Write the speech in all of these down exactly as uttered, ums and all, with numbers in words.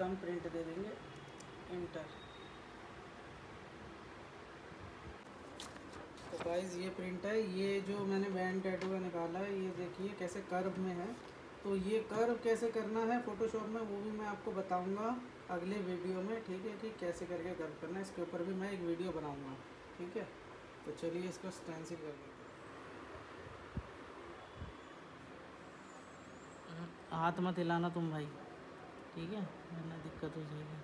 इसका हम प्रिंट दे देंगे, इंटर। तो गाइस ये प्रिंट है। ये जो मैंने बैंड टैटू का निकाला है, ये देखिए कैसे कर्व में है। तो ये कर्व कैसे करना है फ़ोटोशॉप में, वो भी मैं आपको बताऊंगा अगले वीडियो में, ठीक है, कि कैसे करके कर्व करना है। इसके ऊपर भी मैं एक वीडियो बनाऊंगा, ठीक है। तो चलिए इसको स्टेंसिल कर देते हैं। हाथ मत हिलाना तुम भाई, ठीक है, वरना दिक्कत हो जाएगी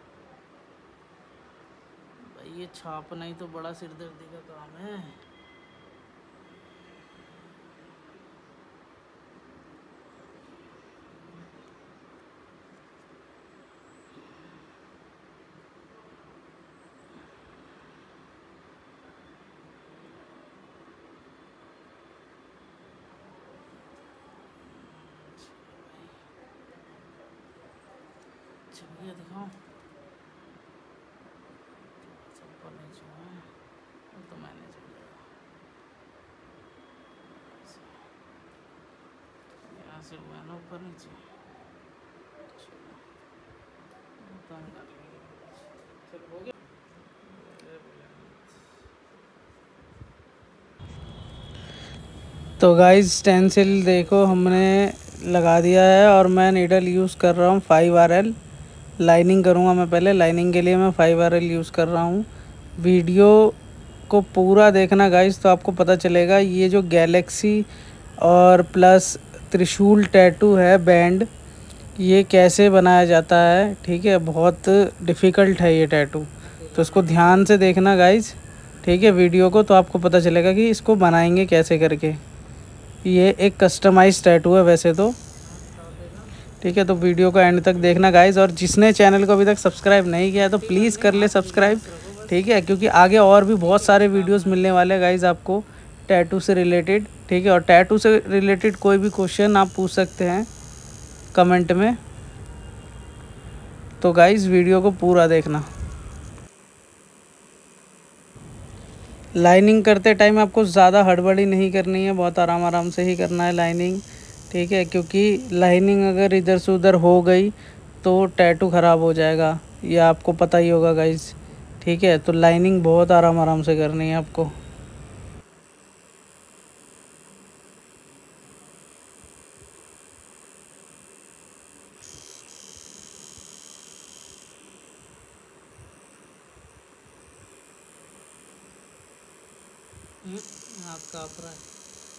भाई। ये छापना ही तो बड़ा सिरदर्दी का काम है। चलिए दिखाओ, ऊपर नीचे है तो मैनेज हो जाएगा। यहाँ से हुआ ना ऊपर नीचे, चलो कर लेंगे। चलो हो गया। तो गाइस स्टेंसिल देखो हमने लगा दिया है, और मैं नीडल यूज़ कर रहा हूँ फाइव आर एल। लाइनिंग करूँगा मैं पहले, लाइनिंग के लिए मैं फाइव आर एल यूज़ कर रहा हूँ। वीडियो को पूरा देखना गाइस, तो आपको पता चलेगा ये जो गैलेक्सी और प्लस त्रिशूल टैटू है बैंड, ये कैसे बनाया जाता है, ठीक है। बहुत डिफ़िकल्ट है ये टैटू, तो इसको ध्यान से देखना गाइस, ठीक है, वीडियो को, तो आपको पता चलेगा कि इसको बनाएंगे कैसे करके। ये एक कस्टमाइज टैटू है वैसे तो, ठीक है। तो वीडियो को एंड तक देखना गाइस, और जिसने चैनल को अभी तक सब्सक्राइब नहीं किया है तो प्लीज़ कर ले सब्सक्राइब, ठीक है, क्योंकि आगे और भी बहुत सारे वीडियोस मिलने वाले हैं गाइस आपको टैटू से रिलेटेड, ठीक है। और टैटू से रिलेटेड कोई भी क्वेश्चन आप पूछ सकते हैं कमेंट में। तो गाइस वीडियो को पूरा देखना। लाइनिंग करते टाइम आपको ज़्यादा हड़बड़ी नहीं करनी है, बहुत आराम आराम से ही करना है लाइनिंग, ठीक है, क्योंकि लाइनिंग अगर इधर से उधर हो गई तो टैटू ख़राब हो जाएगा, ये आपको पता ही होगा गाइस, ठीक है। तो लाइनिंग बहुत आराम आराम से करनी है आपको। हाथ काँप रहा है।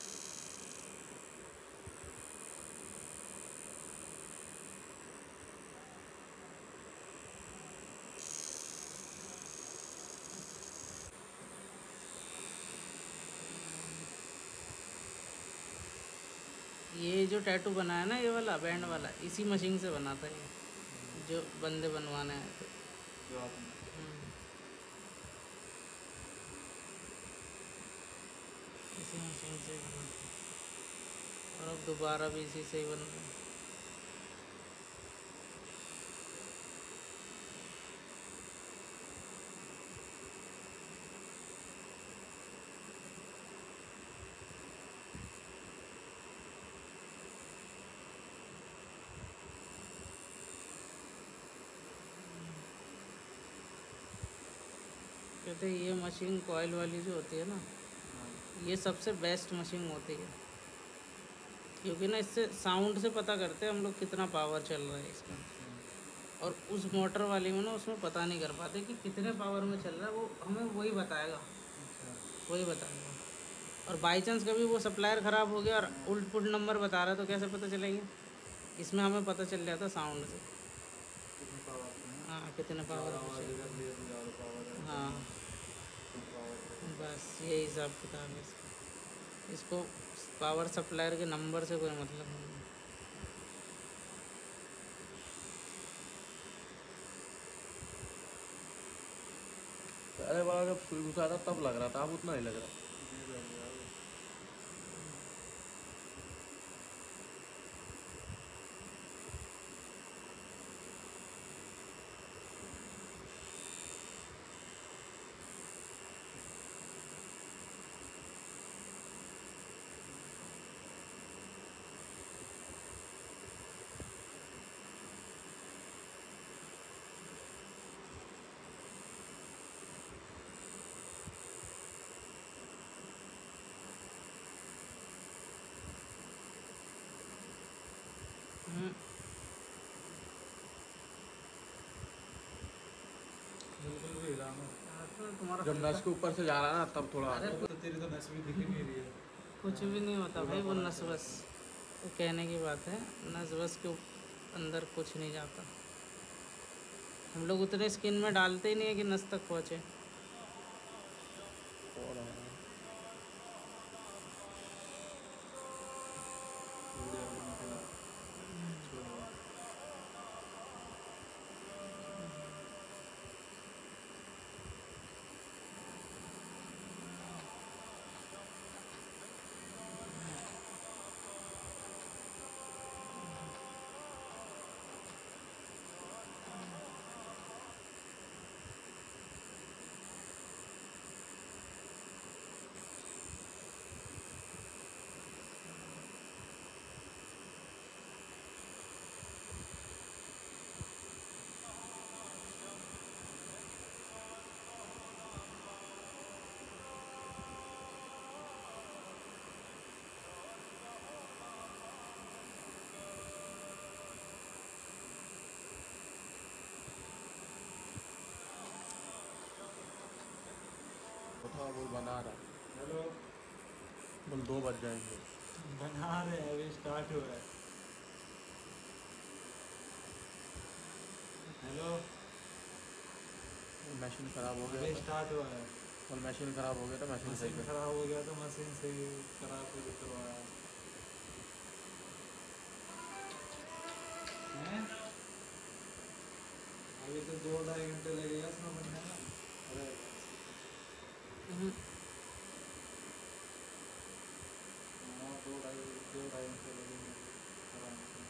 ये जो टैटू बना है ना, ये वाला बैंड वाला, इसी मशीन से बना था ये, जो बंदे बनवाने आए थे। हम्म, इसी मशीन से बना था, और अब दोबारा भी इसी से ही बन रहा है। कहते हैं ये मशीन कॉइल वाली जो होती है ना, ये सबसे बेस्ट मशीन होती है, क्योंकि ना इससे साउंड से पता करते हैं हम लोग कितना पावर चल रहा है इसका। और उस मोटर वाली में ना, उसमें पता नहीं कर पाते कि कितने पावर में चल रहा है, वो हमें वही बताएगा, वही बताएगा। और बाई चांस कभी वो सप्लायर ख़राब हो गया और उल्ट पुल्ट नंबर बता रहा है, तो कैसे पता चलेंगे? इसमें हमें पता चल जाता साउंड से। हाँ कितने पावर, हाँ बस यही हिसाब किताब है इसका। इसको पावर सप्लायर के नंबर से कोई मतलब नहीं है। पहले बार जब सुई घुसा था तब लग रहा था, अब उतना नहीं लग रहा। तुम्हारा जब नस के ऊपर से जा रहा है ना तब थोड़ा अरे तो तेरी तो नस भी दिख ही नहीं रही है। कुछ भी नहीं होता भाई, वो नस बस वो कहने की बात है। नस बस के अंदर कुछ नहीं जाता। हम लोग उतने स्किन में डालते ही नहीं है कि नस तक पहुँचे। थोड़ा थोड़ी अभी निकला छोड़ो। थोड़ा वो बना रहा हेलो बोल दो बज जाएंगे। बना रहे हैं, अभी स्टार्ट हुआ है। हेलो मशीन खराब हो गया अभी था स्टार्ट हुआ है। और मशीन खराब हो गया था मशीन सही मशीन कर खराब हो गया तो मशीन से करा के करवाया हैं? अभी तो दो ढाई घंटे लगेगा इसमें बनने में। अरे हम्म, हाँ दो ढाई दो ढाई घंटे लगेंगे आराम से।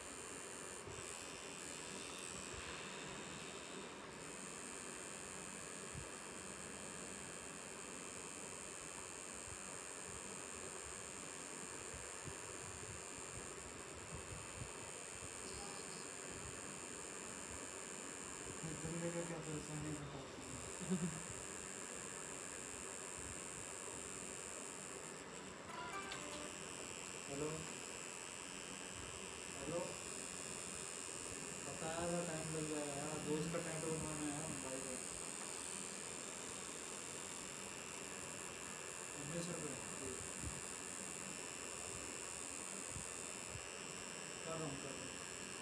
तुमने का क्या परेशानी बताओ। हेलो हेलो बताया था टाइम लग जाएगा यार, दोस्त का टेंट बनवाना है भाई का। उन्नीस रुपये कर रहा हूँ कर रहा हूँ।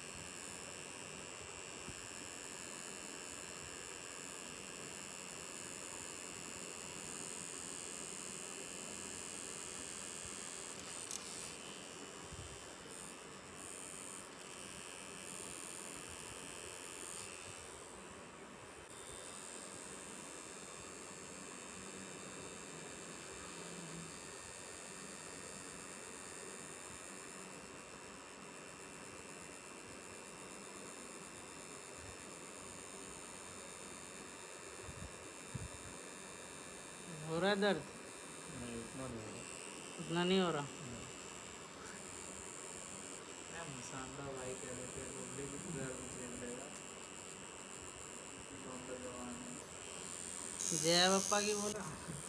हो रहा है दर्द? नहीं उतना नहीं होगा। उतना नहीं हो रहा। मैं मुसांडा भाई कह रहे थे बबली की दर्द झेल लेगा। डॉक्टर जवान है। जय बप्पा की बोला।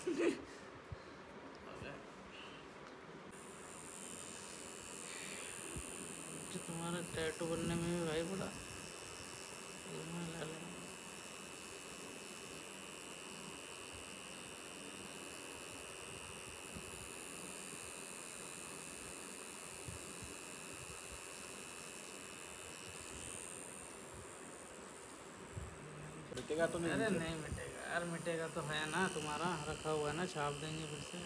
जो तुम्हारा टैटू बनने में भी भाई बड़ा समय लगेगा। मिटेगा तो नहीं अरे नीचे? नहीं मिटेगा यार, मिटेगा तो है ना, तुम्हारा रखा हुआ है ना, छाप देंगे फिर से।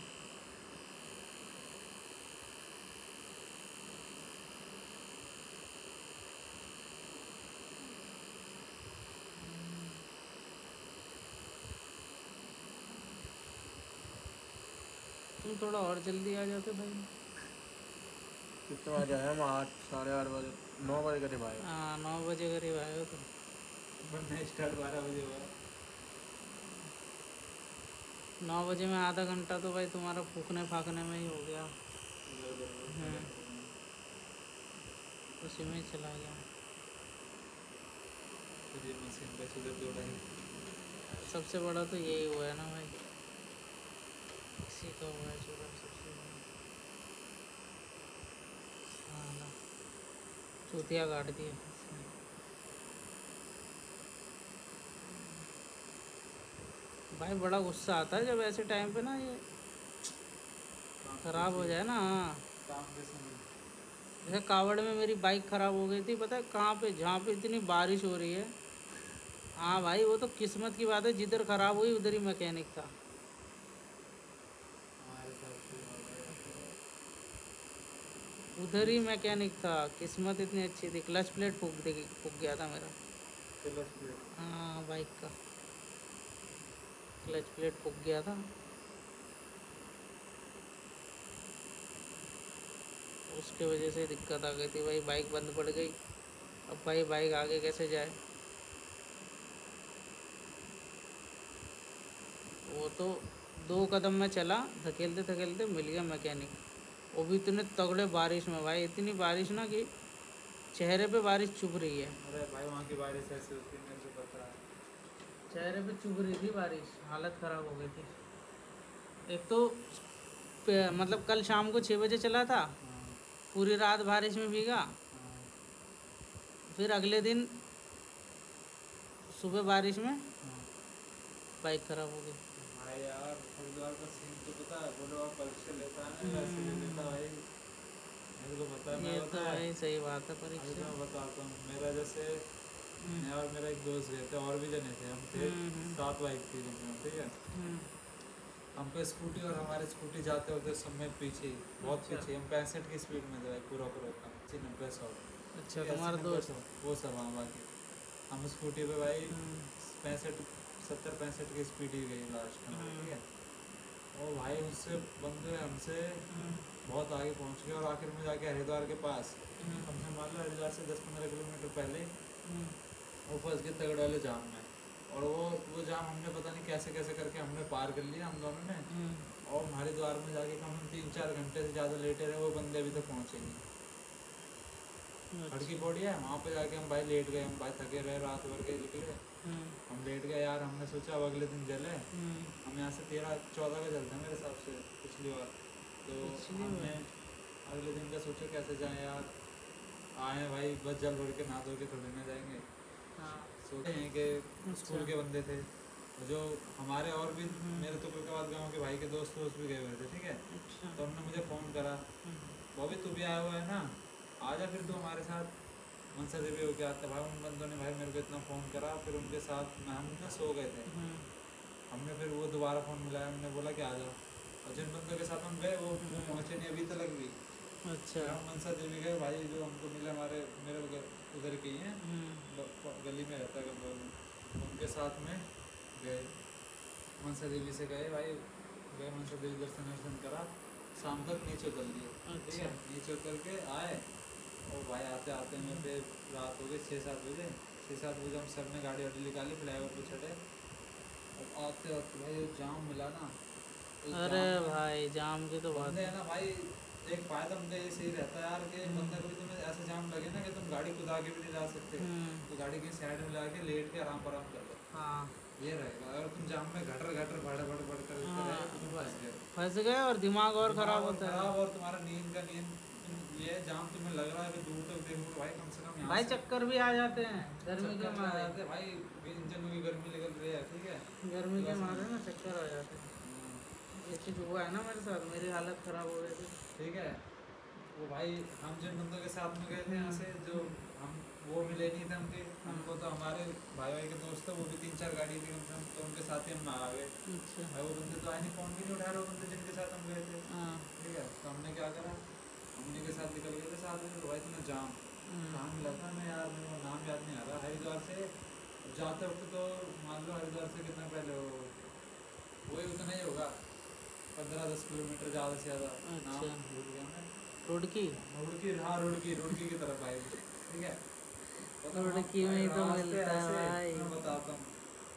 तुम थोड़ा और जल्दी आ जाते भाई। कितने बजे आए हम? आठ साढ़े आठ बजे नौ बजे करीब आए। हाँ नौ बजे करीब आए हो तुम। बनना स्टार्ट बारह बजे हुआ। नौ बजे में आधा घंटा तो भाई तुम्हारा फूकने फाकने में ही हो गया। हम्म, उसी में ही चला गया। फिर ये मशीन का सुधर जोड़ा है। सबसे बड़ा तो यही हुआ है ना भाई, इसी का हुआ है चूरन सबसे बड़ा। हाँ ना, चूतिया काट दिया। भाई बड़ा गुस्सा आता है जब ऐसे टाइम पे ना ये खराब हो जाए ना। हाँ, काम के समय जैसे कावड़ में मेरी बाइक खराब हो गई थी, पता है कहाँ पे, जहाँ पे इतनी बारिश हो रही है। हाँ भाई, वो तो किस्मत की बात है, जिधर खराब हुई उधर ही मैकेनिक था। हमारे साथ भी हुआ भाई ऐसे। उधर ही मैकेनिक था, किस्मत इतनी अच्छी थी। क्लच प्लेट फूक दे फूक गया था मेरा। Clutch plate. हाँ, बाइक का क्लच प्लेट फूक गया था। उसके वजह से दिक्कत आ गई थी भाई, बाइक बंद पड़ गई। अब भाई बाइक आगे कैसे जाए। वो तो दो कदम में चला, धकेलते धकेलते मिल गया मैकेनिक। वो भी इतने तगड़े बारिश में भाई, इतनी बारिश ना कि चेहरे पे बारिश चुभ रही है। अरे भाई वहाँ की बारिश ऐसी होती है, मेरे को पता है। चेहरे पे चुभ रही थी बारिश, हालत ख़राब हो गई थी। एक तो पे- मतलब कल शाम को छः बजे चला था, हाँ पूरी रात बारिश में भीगा। हाँ फिर अगले दिन सुबह बारिश में हाँ। बाइक ख़राब हो गई। भाई यार हरिद्वार का सीन तो पता है, बोलो आप परीक्षा लेता है ना वैसे ले लेता भाई। मेरे को पता है, मैं ये तो पता है भाई सही बात है, अभी परीक्षा। मैं बताता हूँ। मेरा जैसे हम्म, मैं और मेरा एक दोस्त गए थे, और भी जने थे, हम थे हम्म, हम्म, सात बाइक थी जिनमें, ठीक है। हम्म, हम पे स्कूटी और हमारे स्कूटी जाते होते समय पीछे ही, बहुत अच्छा पीछे, हम पैंसठ की स्पीड में थे भाई, पूरा पूरा था अस्सी नब्बे सौ, अच्छा, ठीक है, अस्सी तुम्हारा नब्बे दोस्त। सौ वो सब। हाँ बाकी हम स्कूटी पे भाई हम्म, पैंसठ सत्तर पैंसठ की स्पीड ही गई लास्ट में, ठीक है। और भाई उससे बंदे हमसे हम्म, बहुत आगे पहुंच गए, और आखिर में जाके हरिद्वार के पास, हम्म, हमने मान लो हरिद्वार से दस पंद्रह किलोमीटर पहले हम्म, वो फंस गए तगड़ वाले जाम में। और वो वो जाम हमने पता नहीं कैसे कैसे करके हमने पार कर लिया हम दोनों ने। हम्म, और हरिद्वार में जाके कम हम तीन चार घंटे से ज़्यादा लेटे रहे, वो बंदे अभी तक पहुँचे नहीं। खड़की अच्छा, पौड़ी है वहाँ पे जाके हम भाई लेट गए, हम भाई थके रहे, रात भर के निकले, हम्म, हम लेट गए यार। हमने सोचा अब अगले दिन जले, हम्म, हम यहाँ से तेरह चौदह का चलते हैं मेरे हिसाब से पिछली बार। तो पिछली हमने बार। अगले दिन का सोचा कैसे जाएं यार, आए भाई बस जल भर के नहा धो के थोड़ी ना जाएंगे। हाँ, सोचे हैं कि अच्छा, स्कूल के बंदे थे जो हमारे, और भी हम्म, मेरे तो के बाद गाँव के भाई के दोस्त दोस्त भी गए हुए थे, ठीक है। अच्छा, तो हमने मुझे फ़ोन करा, हम्म, वो भी तू भी आया हुआ है ना, आ जा फिर तू हमारे साथ मनसा देवी होके आते। भाई उन बंदों ने भाई मेरे को इतना फ़ोन करा, फिर उनके साथ मैं हम ना सो गए थे। हम्म, हमने फिर वो दोबारा फ़ोन मिलाया, हमने बोला कि आ जाओ, और जिन बंदों के साथ हम गए वो वो पहुँचे नहीं अभी तक भी। अच्छा, फिर हम मनसा देवी गए, भाई जो हमको मिले हमारे मेरे उधर उधर के ही हैं, हम्म, ब- गली में रहता है गब्बर में, उनके साथ में गए, मनसा देवी से गए भाई, गए मनसा देवी दर्शन वर्शन करा, शाम तक नीचे उतर लिए, ठीक है। अच्छा, नीचे उतर के आए, और भाई आते आते में फिर रात हो गई छः सात बजे। छः सात बजे हम सब ने गाड़ी वाड़ी निकाली, फ्लाईओवर पे चढ़े, और आते आते भाई जो जाम मिला ना, उस अरे जाम में भाई जाम की तो बात बंदे है। है ना भाई, एक फायदा मुझे ये सही रहता है यार कि हम्म, बंदा कभी तुम्हें ऐसे जाम लगे ना कि तुम गाड़ी खुद आगे भी नहीं जा सकते, हम्म, तो गाड़ी की साइड में लगा के लेट के आराम आराम कर लो, हाँ, ये रहेगा। अगर तुम जाम में घटर घटर भड़ भड़ भड़ करते हाँ, रहे तो तुम फंस गए, फंस गए और दिमाग और दिमाग खराब और होता है। खराब, और तुम्हारा नींद का नींद, तुम ये जाम तुम्हें लग रहा है कि दूर तक देखो भाई, कम से कम यहाँ भाई से चक्कर भी आ जाते हैं गर्मी के चक्कर में आ मारे। जाते हैं भाई, इंजन की गर्मी निकल रही है, ठीक है। गर्मी के बस में। मारे ना चक्कर आ जाते हैं। हाँ, ये चीज़ हुआ है ना मेरे साथ, मेरी हालत ख़राब हो गई थी। ठीक है। वो भाई हम जिन बंदों के साथ में गए थे यहाँ हम्म, से, जो हम वो मिले नहीं थे हमके, हमको तो हमारे भाई भाई के दोस्त थे, वो भी तीन चार गाड़ी थी कम से कम, तो उनके साथ ही हम आ गए। अच्छा, भाई वो बंदे तो आए नहीं, फ़ोन भी नहीं उठा रहे, वो बंदे जिनके साथ हम गए थे, हाँ, ठीक है। तो हमने क्या करा, हमने के साथ निकल गए थे साथ में, तो भाई तुम्हें जाम हम्म, कहाँ मिला था, मैं यार मेरे को नाम याद नहीं आ रहा, हरिद्वार से जाते वक्त, तो मान लो हरिद्वार से कितना पहले हो, वही उतना ही होगा, पंद्रह दस किलोमीटर ज़्यादा से ज़्यादा, अच्छा, नाम भूल गया मैं। रुड़की। रुड़की, हाँ रुड़की, रुड़की की तरफ आए, ठीक है। पता वहाँ रुड़की में ही तो रास्ते मिलता है ऐसे, भाई। मैं बताता हूँ,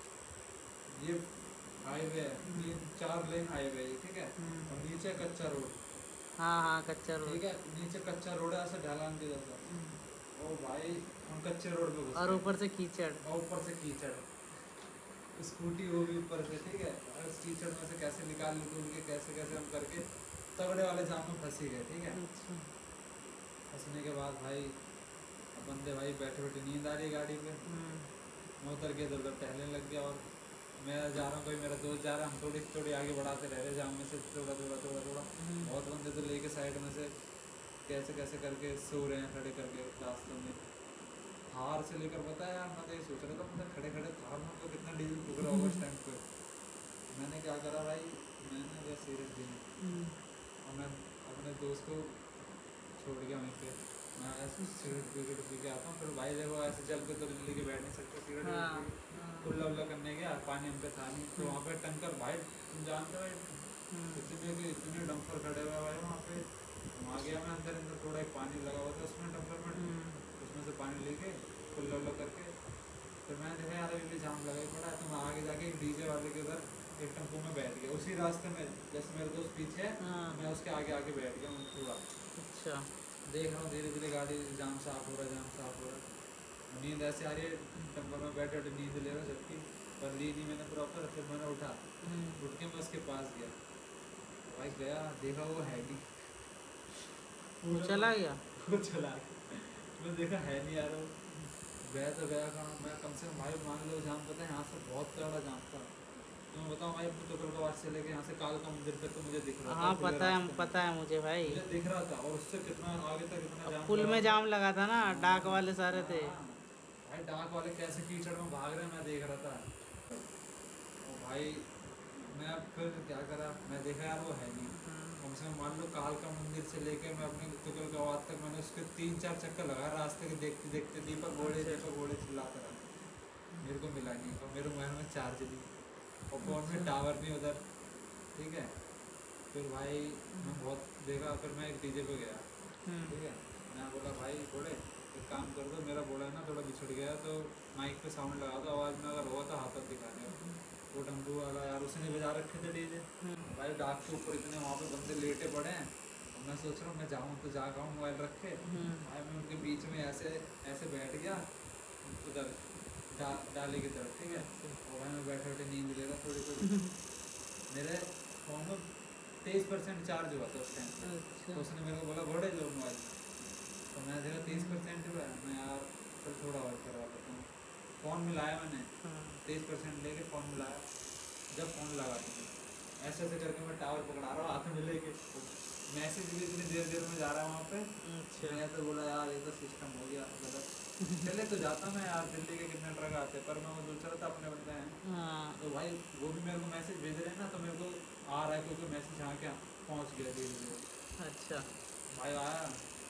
ये हाईवे है, तीन चार लेन हाईवे है, ठीक है। हम्म, और नीचे कच्चा रोड, हाँ हाँ, कच्चा रोड। ठीक है, नीचे कच्चा रोड है, ऐसे ढलान के जैसा। ओ भाई हम कच्चे रोड पे घुस और गए, ऊपर से कीचड़। और ऊपर से कीचड़, स्कूटी वो भी ऊपर से, ठीक है। और उस कीचड़ में से कैसे निकाल निकल के कैसे कैसे हम करके तगड़े वाले जाम में फंसी गए, ठीक है। अच्छा, फंसने के बाद भाई अब बंदे भाई बैठे बैठे नींद आ रही है गाड़ी पे, हम्म, मैं उतर के इधर उधर टहलने लग गया, और मैं जा रहा हूँ, कोई मेरा दोस्त जा रहा है, हम थोड़ी थोड़ी आगे बढ़ाते रह रहे जाम में से, थोड़ा थोड़ा थोड़ा थोड़ा। बहुत बंदे तो लेके साइड में से कैसे कैसे करके सो रहे हैं खड़े करके रास्तों में। हार से लेकर पता है यार, मैं तो ये सोच रहा था मतलब खड़े खड़े थार में तो कितना डीजल फूक रहा होगा उस टाइम पे। मैंने क्या करा भाई, मैंने जो सीरियस दी और मैं अपने दोस्त को छोड़ गया वहीं पे। मैं ऐसे सिगरेट विगरेट पी के आता हूँ, फिर भाई देखो ऐसे चल के तो लेके बैठ नहीं सकते, सिगरेट हाँ, कुल्ला उल्ला करने गया, पानी हम पे था नहीं, तो वहाँ पे टंकर भाई तुम जानते हो भाई इतने के इतने डंपर खड़े हुए भाई वहाँ पे। वहाँ गया मैं अंदर अंदर, थोड़ा एक पानी लगा हुआ था उसमें डंपर में, उसमें से पानी लेके कुल्ला उल्ला करके फिर मैंने देखा यार अभी भी जाम लगा ही पड़ा है, तो मैं आगे जाके एक डीजे वाले के उधर एक टेम्पो में बैठ गया उसी रास्ते में, जैसे मेरे दोस्त पीछे है मैं उसके आगे आगे बैठ गया हूँ थोड़ा। अच्छा। देख रहा हूँ धीरे धीरे गाड़ी जाम साफ हो रहा है, जाम साफ हो रहा है, नींद ऐसे आ रही है, टेम्पो में बैठे बैठे नींद ले रहा जबकि, पर ली नहीं मैंने प्रॉपर। फिर मैंने उठा, उठ के मैं उसके पास गया, भाई गया देखा वो है नहीं, वो चला गया। वो चला गया, मैं देखा है नहीं यार वो। गया तो गया कहाँ, मैं कम से कम भाई मान लो जाम पता है यहाँ से बहुत तगड़ा जाम था, तो मैं बताऊँ भाई पुतुकल का वास से लेके यहाँ से कालका मंदिर तक तो मुझे दिख रहा था। हाँ खुले पता है, रास्ते में पता है मुझे भाई। मुझे दिख रहा था, और उससे कितना आगे तक इतना जाम पुल लगा में था। जाम लगा था ना, डाक वाले सारे थे। हाँ, भाई डाक वाले कैसे कीचड़ में भाग रहे हैं मैं देख रहा था। और भाई मैं अब फिर क्या करा, मैं देखा यार वो है नहीं, कम से कम मान लो कालका मंदिर से लेकर मैं अपने तुगल गवाद तक मैंने उसके तीन चार चक्कर लगा रास्ते के, देखते देखते दीपक घोड़े दीपक घोड़े चिल्लाते रहा, मेरे को मिला नहीं। और मेरे मोबाइल में चार्ज नहीं और फ़ोन में टावर नहीं उधर, ठीक है। फिर भाई मैं बहुत देखा, फिर मैं एक डीजे पे गया, ठीक है। मैं बोला भाई घोड़े एक काम कर दो, मेरा बोला है ना थोड़ा बिछड़ गया, तो माइक पे साउंड लगा दो, आवाज़ में अगर हुआ तो हाथ दिखा दे। वो डम्बू वाला यार उसने बजा रखे थे डीजे, भाई डाक के ऊपर इतने वहाँ पे बंदे लेटे पड़े हैं, और मैं सोच रहा हूँ मैं जाऊँ तो जा पाऊँ मोबाइल रख के। भाई मैं उनके बीच में ऐसे ऐसे बैठ गया उधर डा डाली की तरफ, ठीक है। और भाई मैं बैठे बैठे नींद ले रहा थोड़ी थोड़ी, मेरे फ़ोन में तेईस परसेंट चार्ज हुआ था उस टाइम, तो उसने मेरे को बोला घोड़े जो मोबाइल, तो मैं देखा तीस परसेंट हुआ है, मैं यार फिर थोड़ा और करवा देता हूँ। फ़ोन मिलाया मैंने, तेईस परसेंट लेके फ़ोन मिलाया, जब फ़ोन लगा तो ऐसे ऐसे करके मैं टावर पकड़ा रहा हूँ हाथ में लेके, मैसेज भी इतनी देर देर में जा रहा है वहाँ पे। अच्छा। मैं तो बोला यार ये तो सिस्टम हो गया गलत, चले तो जाता मैं यार, दिल्ली के कितने ट्रक आते हैं, पर मैं वो दूसरा था अपने बंदे हैं, हाँ। तो भाई वो भी मेरे को मैसेज भेज रहे हैं ना, तो मेरे को आ रहा है क्योंकि मैसेज यहाँ क्या पहुँच गया धीरे धीरे। अच्छा। भाई आया,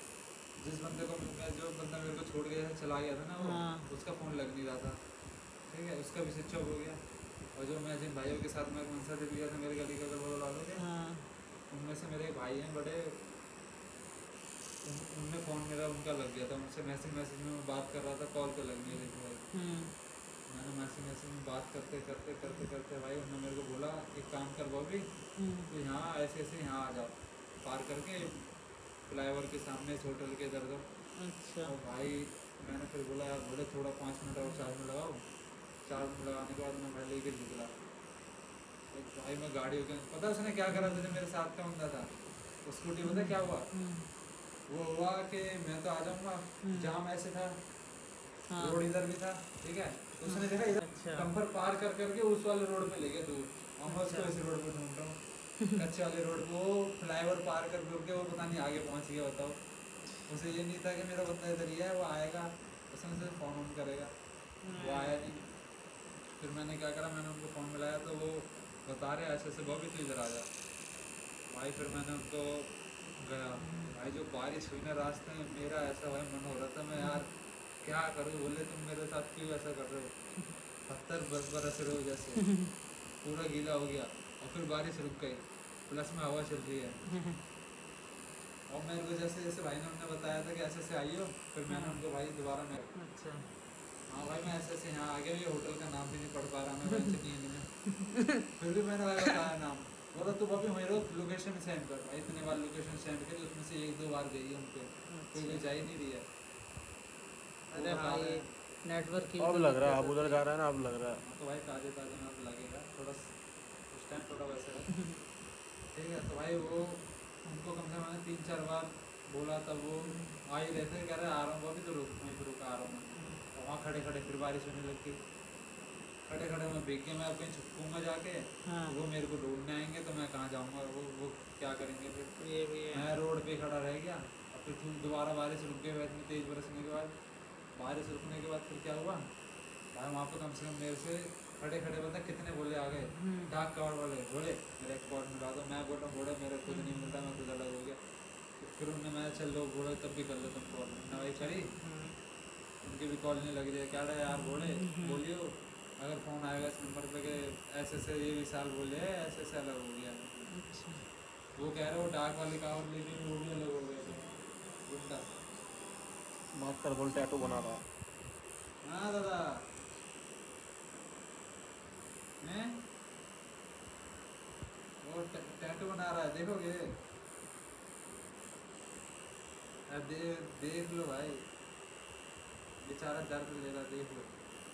जिस बंदे को मैं जो बंदा मेरे को छोड़ गया था चला गया था ना वो, हाँ। उसका फ़ोन लग नहीं रहा था, ठीक है, उसका भी स्विच ऑफ हो गया। और जो मैं जिन भाइयों के साथ मैं मनसा देवी गया था मेरे गली के अगर बगल वालों के, हाँ। उनमें से मेरे एक भाई हैं बड़े, उन उनमें फ़ोन मेरा उनका लग गया था, उनसे मैसेज मैसेज में मैं बात कर रहा था, कॉल पे लग नहीं रही थी भाई। मैंने मैसेज मैसेज में बात करते करते करते करते भाई उन्होंने मेरे को बोला एक काम कर बॉबी, तो यहाँ ऐसे ऐसे यहाँ आ जाओ, पार करके फ्लाईओवर के सामने इस होटल के इधर उधर। अच्छा। और भाई मैंने फिर बोला यार बोले थोड़ा पाँच मिनट और चार्ज में लगाओ, चार्ज में लगाने के बाद मैं भाई लेके निकला। तो भाई मैं गाड़ी के पता उसने क्या करा था, जो मेरे साथ का बंदा था वो स्कूटी, पता क्या हुआ, वो हुआ कि मैं तो आ जाऊँगा, जाम ऐसे था, हाँ। रोड इधर भी था, ठीक है, तो उसने देखा इधर अच्छा। कंफर पार कर करके उस वाले रोड पे ले गया दूर, और मैं उसको इसी रोड पे ढूंढ रहा हूँ कच्चे वाले रोड पे, वो फ्लाईओवर पार कर करके वो पता नहीं आगे पहुँच गया। बताओ उसे ये नहीं था कि मेरा बंदा इधर ही है, वो आएगा उसमें से फ़ोन ऑन करेगा, वो आया नहीं। फिर मैंने क्या करा, मैंने उनको फ़ोन मिलाया तो वो बता रहे ऐसे ऐसे बॉबी तो इधर आ जा भाई। फिर मैंने उनको गया भाई, जो बारिश हुई ना रास्ते में, मेरा ऐसा भाई मन हो रहा था मैं यार क्या करूँ, बोले तुम मेरे साथ क्यों ऐसा कर रहे हो, पत्थर बस बरस रहे हो जैसे, पूरा गीला हो गया। और फिर बारिश रुक गई, प्लस में हवा चल रही है, और मेरे को जैसे जैसे भाई ने हमने बताया था कि ऐसे ऐसे आइयो, फिर मैंने उनको भाई दोबारा मैं अच्छा। हाँ भाई मैं ऐसे ऐसे यहाँ आ गया, ये होटल का नाम भी नहीं पढ़ पा रहा मैं वैसे नींद में फिर भी मैंने भाई बताया नाम, बोला तू अभी मेरे लोकेशन सेंड कर भाई, इतने बार लोकेशन सेंड करी, उसमें से एक दो बार गई है उनके, कोई कोई जा ही नहीं रही है। अरे भाई नेटवर्क की अब लग रहा है, अब उधर जा रहा है ना, अब लग रहा है। तो भाई ताजे ताजे में अब लगेगा थोड़ा, उस टाइम थोड़ा वैसे है, ठीक है। तो भाई वो उनको कम से कम मैंने तीन चार बार बोला, तब वो आ ही रहे थे, कह रहे आ रहा हूँ अभी, तो रुक मैं फिर रुका आ रहा हूँ मैं, तो वहाँ खड़े खड़े फिर बारिश होने लग गई। खड़े खड़े में भीग के मैं कहीं छुपूंगा जाके, हाँ। वो मेरे को ढूंढने आएंगे तो मैं कहाँ जाऊँगा, वो वो क्या करेंगे फिर। ये भी है। मैं रोड पे खड़ा रह गया, और फिर तुम दोबारा बारिश रुक गए, इतनी तेज़ बरसने के बाद, बारिश रुकने के बाद फिर क्या हुआ भाई, वहाँ पर कम से कम मेरे से खड़े खड़े बंदा कितने बोले आ गए, डाक कवर वाले बोले मेरा एक कॉर्ड मिला दो, मैं बोला बोले मेरे खुद नहीं मिलता, मैं खुद अलग हो गया। तो फिर उन्होंने मैं चल लो बोले तब भी कर लो तुम कॉल, ना भाई करी, उनकी भी कॉल नहीं लगी, क्या रहा यार बोले बोलियो अगर फ़ोन आएगा इस नंबर पे के ऐसे ऐसे ये विशाल बोले ऐसे ऐसे अलग हो गया। अच्छा। वो कह रहे वो डाक वाले कावर लेके वो भी अलग हो गए थे गुंडा। बात कर बोल टैटू बना रहा। हाँ दादा हैं वो टैटू बना रहा है, देखोगे? अरे दे, देख लो भाई, बेचारा दर्द ले रहा, देख लो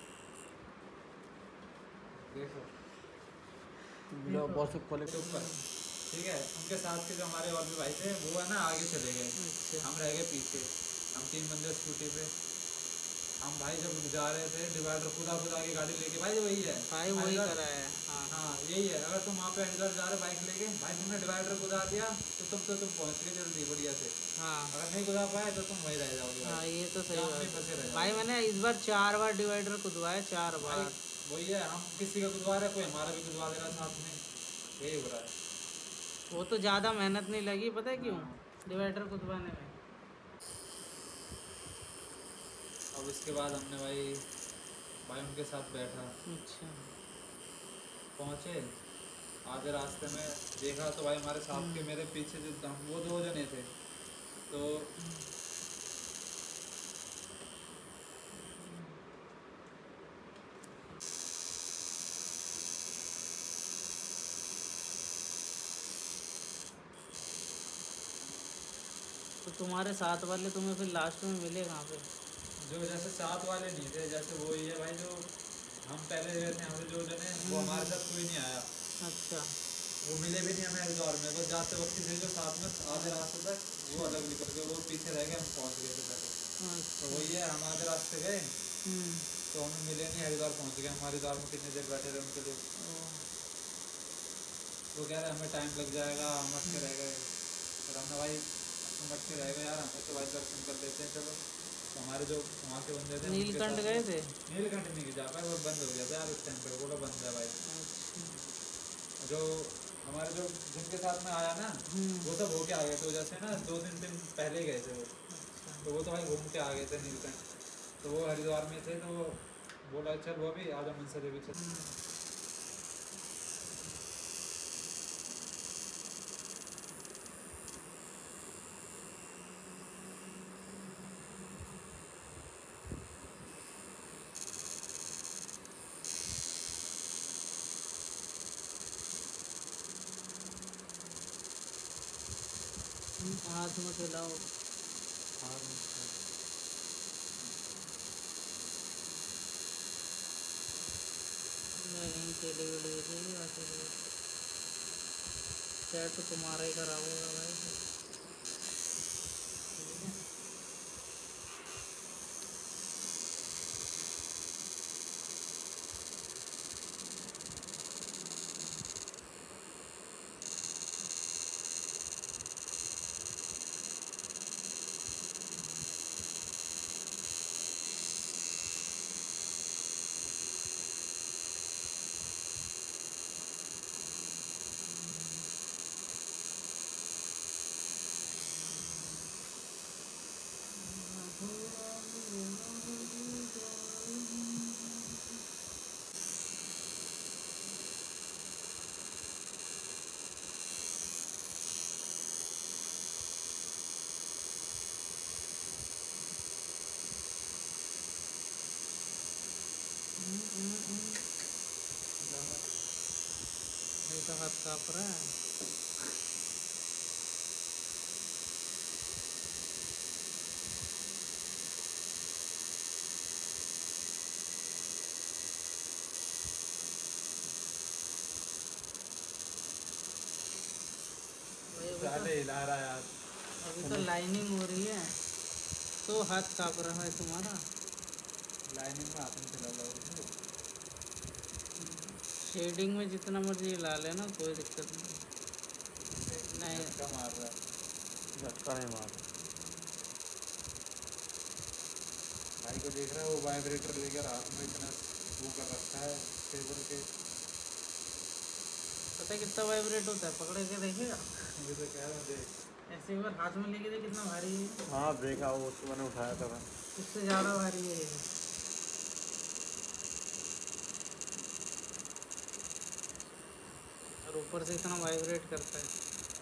देखो लो बॉस क्वालिटी ऊपर, ठीक है। उनके साथ के जो हमारे और भी भाई थे वो है ना आगे चले गए, अच्छा। हम रह गए पीछे, हम तीन बंदे स्कूटी पे। हम भाई जब जा रहे थे डिवाइडर खुदा खुदा की गाड़ी लेके, भाई वही है भाई वही करा है। हाँ हाँ यही है। अगर तुम वहाँ पे हरिद्वार जा रहे बाइक लेके, भाई तुमने डिवाइडर कुदा दिया तो तुम तो तुम पहुँच गए जल्दी बढ़िया से, हाँ अगर नहीं कुदा पाए तो तुम वहीं रह जाओगे हाँ, भाई, ये तो सही जाम बात में फंसे रह है जाओगे। भाई। मैंने इस बार चार बार डिवाइडर कुदवाया, चार भाई बार। वही है, हम किसी का कुदवा रहे, कोई हमारा भी कुदवा दे रहा साथ में, यही हो रहा है। वो तो ज़्यादा मेहनत नहीं लगी, पता है क्यों? हाँ। डिवाइडर कुदवाने में। अब इसके बाद हमने भाई भाई उनके साथ बैठा, अच्छा। पहुँचे आधे रास्ते में देखा तो भाई हमारे साथ के मेरे पीछे जो हम वो दो जने थे, तो तो तुम्हारे साथ वाले तुम्हें फिर लास्ट में मिले कहाँ पे? जो जैसे साथ वाले नहीं थे, जैसे वो ही है भाई, जो हम पहले गए थे हमसे जो जने, वो हमारे साथ कोई नहीं आया, अच्छा। वो मिले भी नहीं हमें हरिद्वार में, बस जाते वक्त थे जो साथ में आधे रास्ते तक, वो अलग निकल गए, वो पीछे रह गए, हम पहुँच गए थे पहले। तो वही है, हम आधे रास्ते गए तो हमें मिले नहीं, हरिद्वार पहुँच गए। हम हरिद्वार में कितनी देर बैठे रहे उनके लिए, वो कह रहे हमें टाइम लग जाएगा, हम अटके रह गए। फिर हमने भाई हम अटके रह गए यार, हमें तो भाई दर्शन कर लेते हैं चलो। तो हमारे जो वहाँ के बंदे थे, नीलकंठ गए थे? नीलकंठ नहीं जा पाए, वो बंद हो गया था यार उस टाइम पे, बोलो बंद है भाई। अच्छा। जो हमारे जो जिनके साथ में आया ना, वो सब होके आ गए थे, जैसे ना दो तीन दिन पहले गए थे वो, तो वो तो भाई घूम के आ गए थे नीलकंठ। तो वो हरिद्वार में थे, तो वो बोला चल वो भी आजा मनसा देवी चल। हाथ में खिलाओ। टेली वीडियो सेट तुम्हारा ही करा होगा भाई। तो हाथ काँप रहा है। साले हिला रहा है यार, अभी तो लाइनिंग हो रही है तो हाथ काँप रहा है तुम्हारा। लाइनिंग में हाथ में चला जाओ। शेडिंग में जितना मर्जी ला लेना, कोई दिक्कत नहीं। नहीं झटका मार रहा है। झटका नहीं मार रहा। भाई को देख रहा है वो वाइब्रेटर लेकर हाथ में इतना वो कर रखा है टेबल के। पता है कितना वाइब्रेट होता है, पकड़े के देखेगा। मुझे तो कह रहा हूँ देख। ऐसे एक बार हाथ में लेके देख कितना भारी है। हाँ देखा, वो उसको मैंने उठाया था मैं। उससे ज़्यादा भारी है ये। और ऊपर से इतना वाइब्रेट करता है।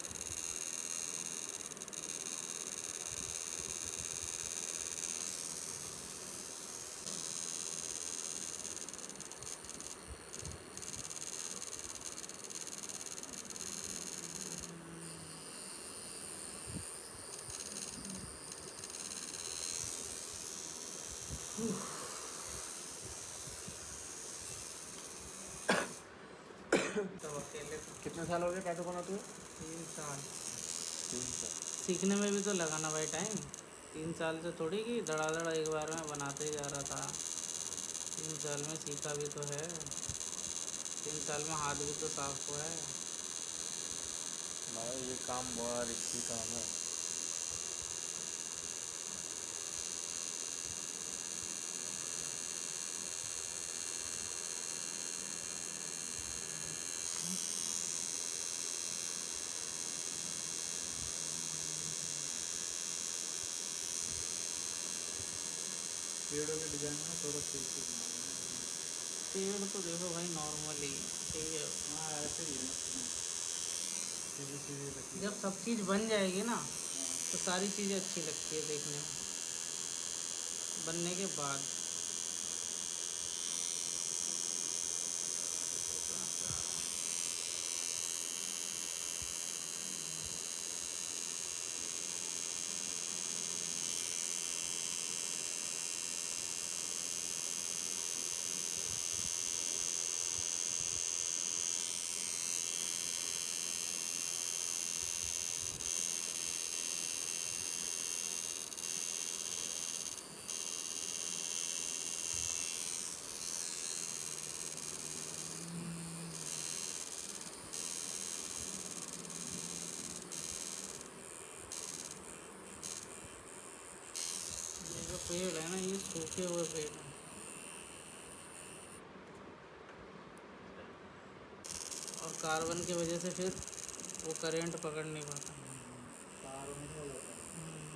तो अकेले तो कितने साल हो गए टैटू बनाते हुए? तीन साल। तीन साल। सीखने में भी तो लगाना भाई टाइम। तीन साल से थोड़ी कि धड़ाधड़ एक बार में बनाते ही जा रहा था। तीन साल में सीखा भी तो है। तीन साल में हाथ भी तो साफ हुआ है। भाई ये काम बड़ा रिस्की काम है। पेड़ों के डिजाइन में थोड़ा ठीक ठीक पेड़ तो देखो भाई नॉर्मली ठीक है। हाँ ऐसे ही है। सीधी सीधी रखी। जब सब चीज़ बन जाएगी ना तो सारी चीज़ें अच्छी लगती है देखने में, बनने के बाद। ये जो पेड़ है ना, ये सूखे हुए पेड़ हैं और कार्बन की वजह से फिर वो करंट पकड़ नहीं पाता। तार में हो जाता है।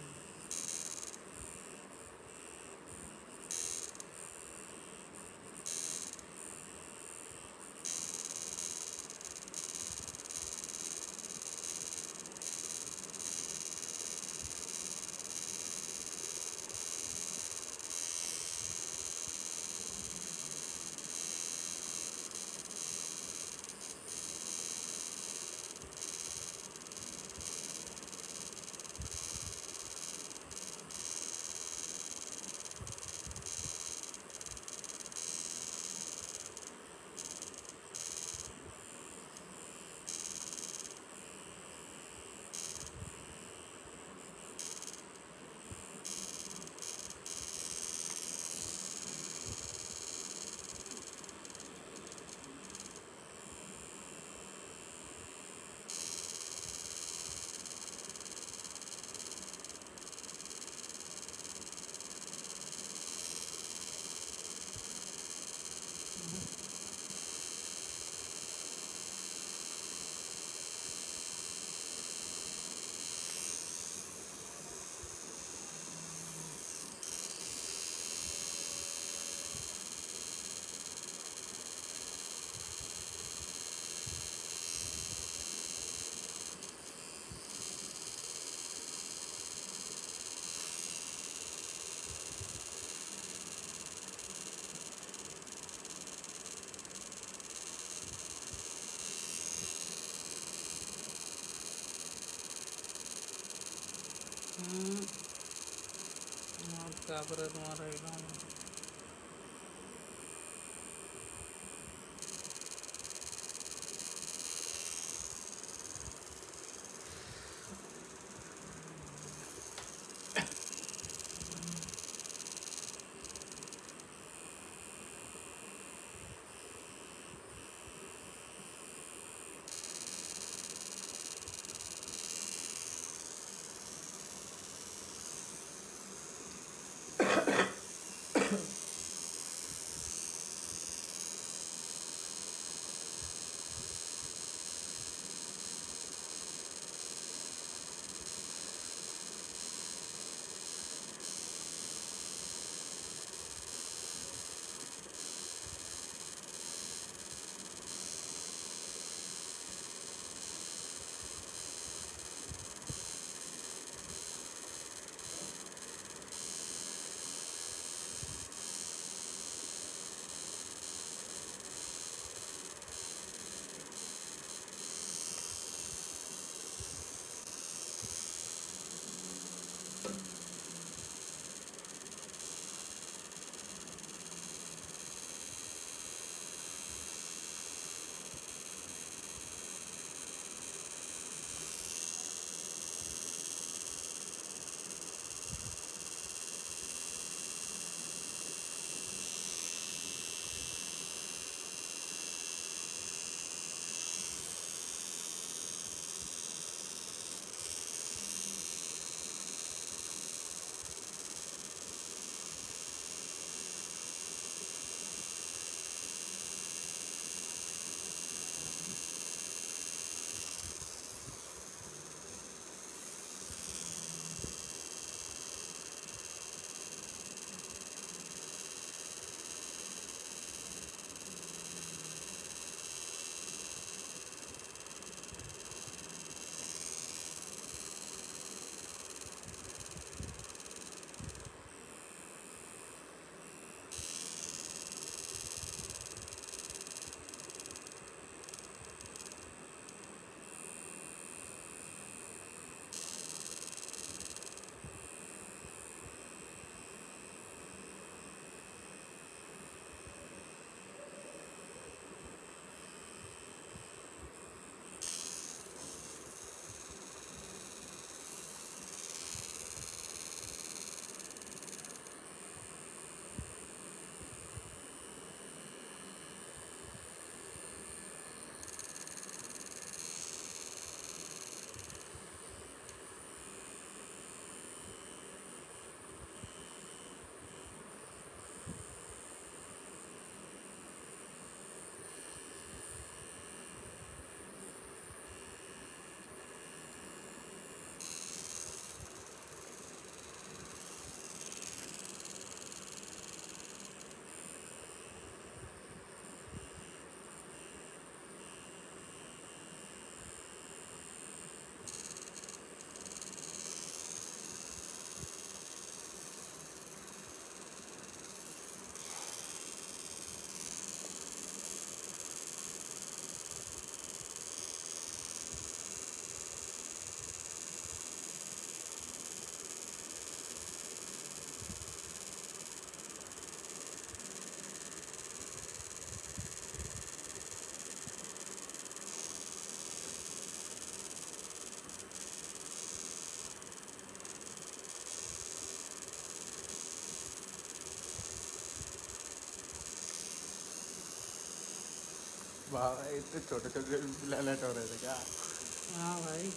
हम्म, और क्या पर है तुम्हारा ये काम? वाह इतने छोटे छोटे प्लेनेट हो रहे थे क्या? हाँ भाई।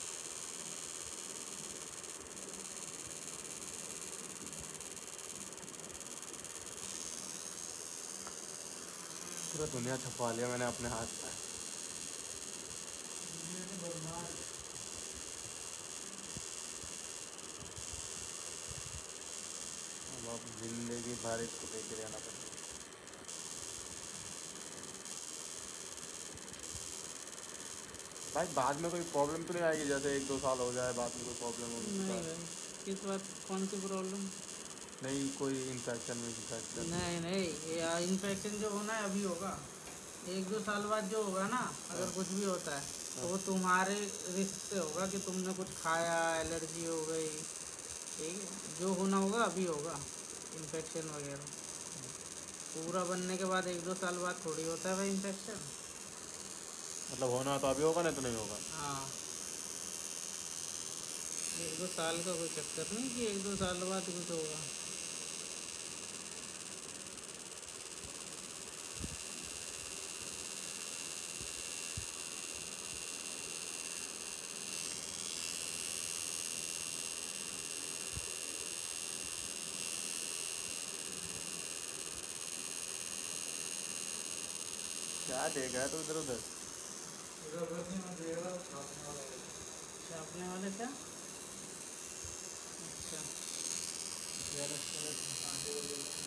पूरा दुनिया छपवा लिया मैंने अपने हाथ में। अब आप जिंदगी भर इसको देखे रहना पड़ेगा। भाई बाद में कोई प्रॉब्लम तो नहीं आएगी, जैसे एक दो साल हो जाए बाद में कोई प्रॉब्लम होगी नहीं तो? भाई, किस बात, कौन सी प्रॉब्लम? नहीं कोई इन्फेक्शन में इन्फेक्शन? नहीं नहीं, ये इन्फेक्शन जो होना है अभी होगा। एक दो साल बाद जो होगा ना, अगर कुछ भी होता है तो वो तुम्हारे रिस्क से होगा कि तुमने कुछ खाया, एलर्जी हो गई। ठीक है, जो होना होगा अभी होगा, इन्फेक्शन वगैरह। पूरा बनने के बाद एक दो साल बाद थोड़ी होता है भाई इन्फेक्शन। मतलब होना तो अभी होगा, नहीं तो नहीं होगा। हाँ, एक दो साल का कोई चक्कर नहीं कि एक दो साल बाद कुछ होगा। क्या देख रहा है तो इधर उधर? इधर उधर नहीं, मैं देख रहा हूँ छापने वाला है। छापने वाले क्या? अच्छा। जेरॉक्स वाले पांडे वगैरह।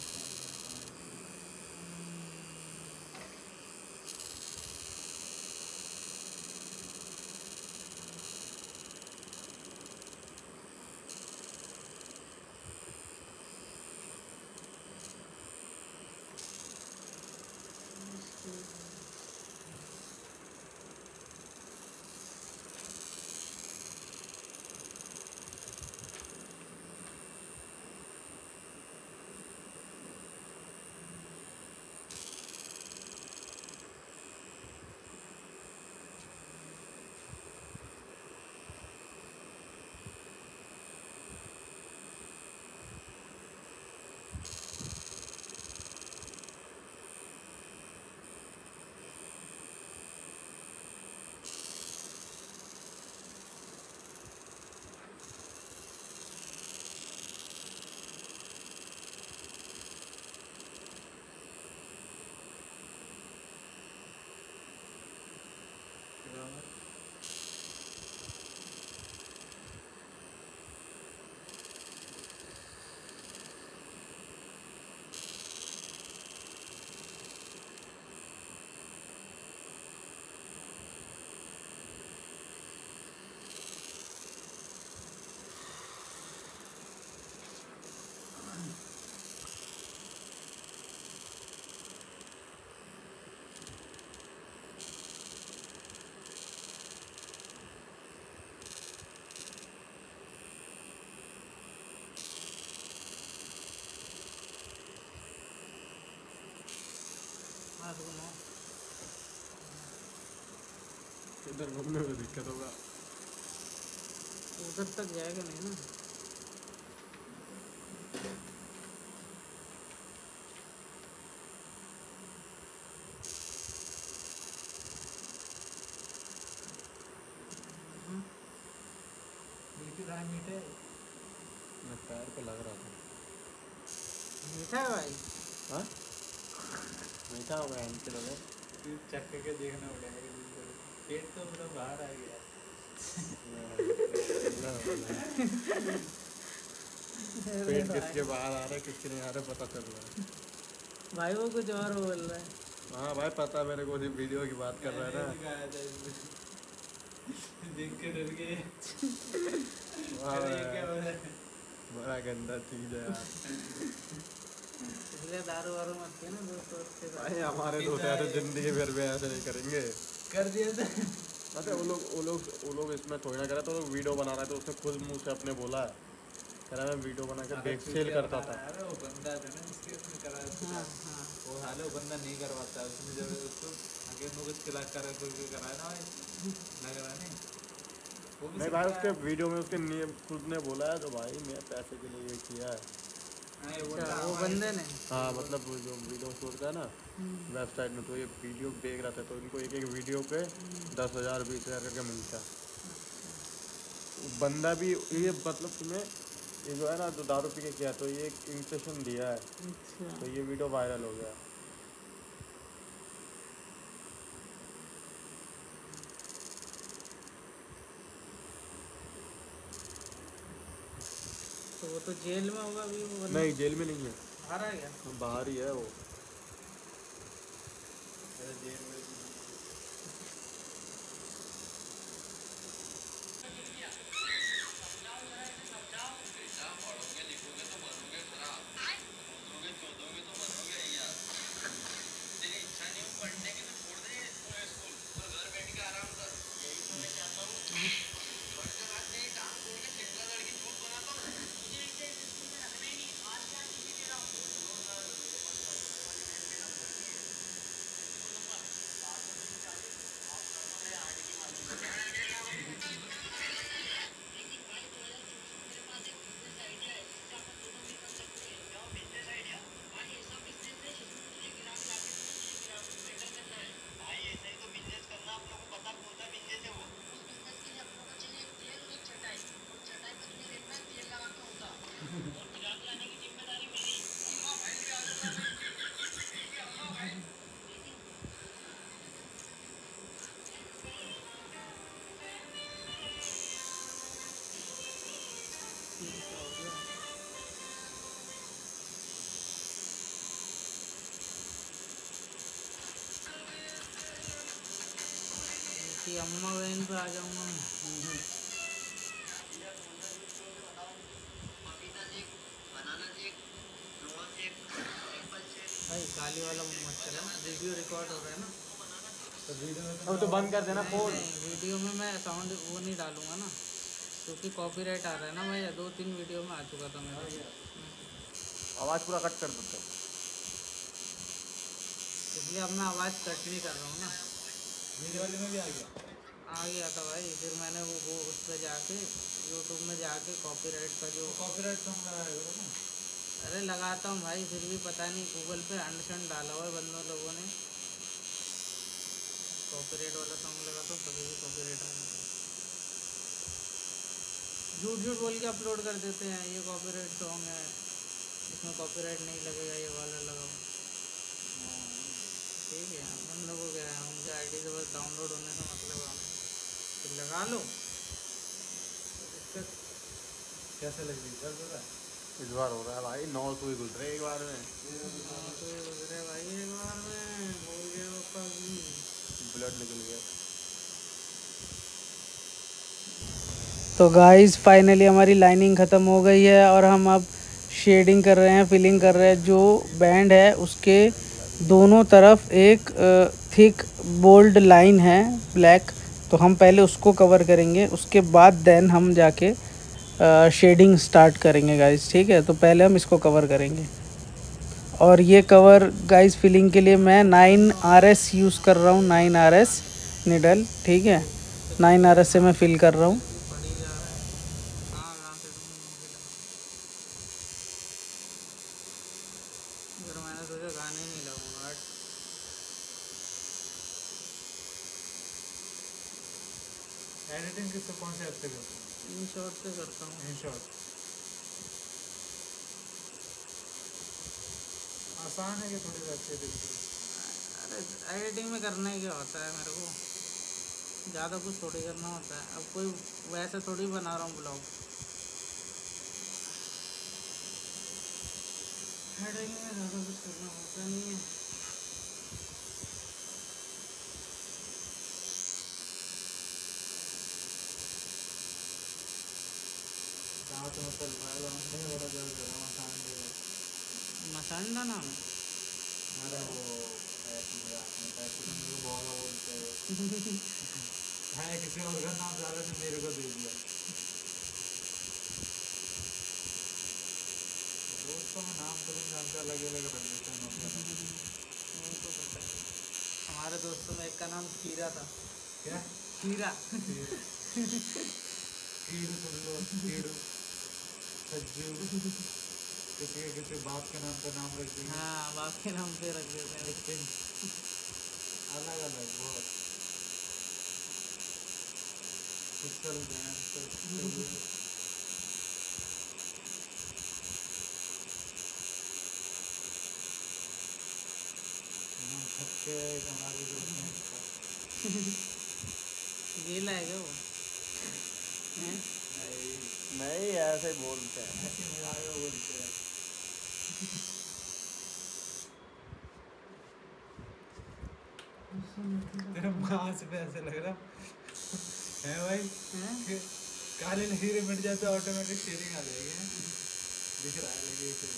हाँ सुनो, इधर घूमने में दिक्कत होगा। उधर तक जाएगा नहीं ना। बिल्कुल राय मीठे। मैं पैर पे लग रहा था। मीठा है भाई। हाँ मीठा हो गया इनके लगे। फिर चख के देखना पड़ेगा बिल्कुल। पेट तो पूरा बाहर आ गया। पेट किसके बाहर आ रहा है किसके नहीं आ रहा पता चल रहा है। भाई वो कुछ और बोल रहा है। हाँ भाई पता मेरे को, सिर्फ वीडियो की बात कर रहा है ना। दिखाया था देख के डर गए। वाह अरे ये क्या हो रहा है? बड़ा गंदा चीज है यार। इसलिए दारू वारू मत पियो ना दोस्तों के साथ। भाई हमारे दोस्त यार जिंदगी भर में ऐसे नहीं करेंगे। कर दिया था। अच्छा वो लोग वो लोग वो लोग इसमें थोड़ी ना करा, तो लोग वीडियो बना रहा था, उसने खुद मुंह से अपने बोला है, कह रहा मैं वीडियो बना के बेच सेल करता था। अरे वो बंदा था ना इसके उसने करा हाँ था। हाँ। वो हाले वो बंदा नहीं करवाता उसने, जब उसको आगे में कुछ क्लास करा तो कराया ना भाई, ना करा नहीं वो भी नहीं भाई उसके वीडियो में उसके नियम खुद ने बोला है, तो भाई मैं पैसे के लिए ये किया है। अच्छा, वो बंदे ने। हाँ मतलब वो जो वीडियो शूट का ना वेबसाइट में, तो ये वीडियो देख रहा था, तो इनको एक एक वीडियो पे दस हज़ार बीस हज़ार करके मिलता है। बंदा भी ये मतलब तुम्हें ये जो है ना, जो दारू पी के किया, तो ये एक इंप्रेशन दिया है, अच्छा, तो ये वीडियो वायरल हो गया। तो वो तो जेल में होगा अभी वो बंदा। नहीं, जेल में नहीं है, बाहर आ गया। बाहर ही है वो। कि अम्मा बहन पे आ जाऊंगा मैं। भाई काली वाला मत चला, वीडियो रिकॉर्ड हो रहा है ना। अब तो बंद कर देना नहीं फोन। नहीं, वीडियो में मैं साउंड वो नहीं डालूंगा ना, क्योंकि कॉपीराइट आ रहा है ना भैया। दो तीन वीडियो में आ चुका था मेरा, आवाज़ पूरा कट कर देते हो। इसलिए अब मैं आवाज़ कट नहीं कर रहा हूँ ना। वीडियो वाले में भी आ गया। आ गया था भाई, फिर मैंने वो वो उस पर जाके यूट्यूब में जाके कॉपीराइट का जो कॉपीराइट सॉन्ग लगाया करो ना। अरे लगाता हूँ भाई, फिर भी पता नहीं गूगल पे अंडशन डाला हुआ है बंदों लोगों ने, कॉपीराइट वाला सॉन्ग लगाता हूँ कभी भी कॉपीराइट आ जाता है। झूठ झूठ बोल के अपलोड कर देते हैं, ये कॉपीराइट सॉन्ग है, इसमें कॉपीराइट नहीं लगेगा, ये वाला लगाओ। ठीक है, हम लोगों को क्या है, उनके आईडी से बस डाउनलोड होने से मतलब है, फिर लगा लो। दिक्कत कैसे लग रही है सर? इस बार हो रहा है भाई, नौ सौ ही घुस रहे एक बार में। हाँ, तो ये गुजरे भाई एक बार में बोल गया पापा भी। ब्लड निकल गया। तो गाइस फाइनली हमारी लाइनिंग ख़त्म हो गई है और हम अब शेडिंग कर रहे हैं, फिलिंग कर रहे हैं। जो बैंड है उसके दोनों तरफ एक थिक बोल्ड लाइन है ब्लैक, तो हम पहले उसको कवर करेंगे, उसके बाद देन हम जाके शेडिंग स्टार्ट करेंगे गाइस। ठीक है, तो पहले हम इसको कवर करेंगे। और ये कवर गाइस फिलिंग के लिए मैं नाइन आर एस यूज़ कर रहा हूँ, नाइन आर एस निडल। ठीक है, नाइन आर एस से मैं फिल कर रहा हूँ। मैंने सोचा गाने नहीं लगाऊंगा। एडिटिंग किस कौन से ऐप से करते हो? इन शॉर्ट से करता हूँ। इन शॉर्ट आसान है कि थोड़ी अच्छी दिखती है? अरे एडिटिंग में करना ही क्या होता है मेरे को, ज़्यादा कुछ थोड़ी करना होता है। अब कोई वैसे थोड़ी बना रहा हूँ ब्लॉग, एडिटिंग में ज़्यादा कुछ करना होता नहीं है। जहाँ तो मतलब नहीं बड़ा जरूर करो आसान भी मसांडा नाम है। अरे वो ऐप में आपने पैसे तो मेरे को बहुत बोलते हैं है किसी और का नाम ज़्यादा से मेरे को दे दिया। दोस्तों में नाम तो तुम जानते अलग अलग रख देते हैं मतलब। वो तो पता है, हमारे दोस्तों में एक का नाम खीरा था। क्या? खीरा। कीड़ू सुन लो, कीड़ू सज्जू किसी के किसी बाप के नाम पे नाम रख देंगे। हाँ बाप के नाम पे रख देते हैं। लेकिन अलग अलग बहुत पिक्चर हैं तो थक्के हमारे ग्रुप में ये लाएगा वो हैं? नहीं नहीं ऐसे ही बोलते हैं। ऐसे मजाक में बोलते हैं। तेरा माँ से भी ऐसे लग रहा है भाई हैं? कि काले लकीरें मिट जाते ऑटोमेटिक स्टीयरिंग आ जाएगी हैं? दिख रहा है लगे से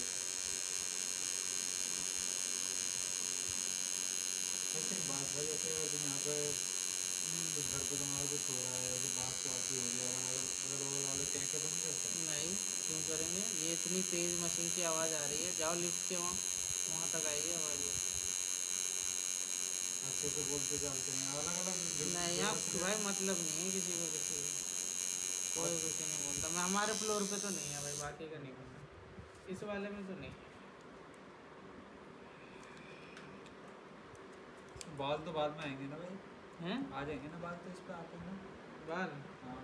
ऐसे ही बात है जैसे अगर तुम यहाँ पे तुम घर पे तुम्हारा कुछ हो रहा है जो बात तो आती हो रही है अगर अगर वो वाले क्या क्या बंद करते हैं नहीं क्यों करेंगे, ये इतनी तेज मशीन की आवाज़ आ रही है, जाओ लिफ्ट के वहाँ वहाँ तक आएगी आवाज़। अच्छे से बोलते चलते हैं अलग अलग नहीं यहाँ भाई मतलब नहीं है किसी को, किसी को कोई कुछ नहीं बोलता। मैं हमारे फ्लोर पे तो नहीं है भाई, बाकी का नहीं पता, इस वाले में तो नहीं। बाल तो बाद में आएंगे ना भाई, हैं आ जाएंगे ना बाल तो इस पे आते हैं ना बाल हाँ